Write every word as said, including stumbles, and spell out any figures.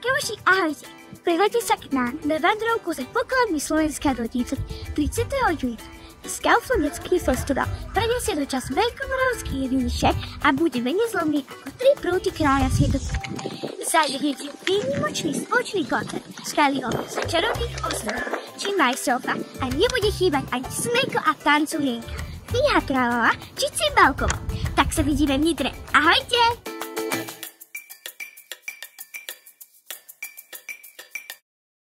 Kamoši, ahojte. Pridajte sa k nám na vandrovku za pokladmi Slovenská dvadsiatich tridsiateho júna. Skauflondecký festival prenesie do čas veľkomoravský jedinče a bude menej zlomný ako tri prúty kráľa svetosti. Zažijete výnimočný spoločný koncert Skaliho z čarovných ostrovov či majstrovka a nebude chýbať ani smejko a tanculienka, Fíha kráľová či Cymbalkova. Tak sa vidíme v Nitre. Ahojte!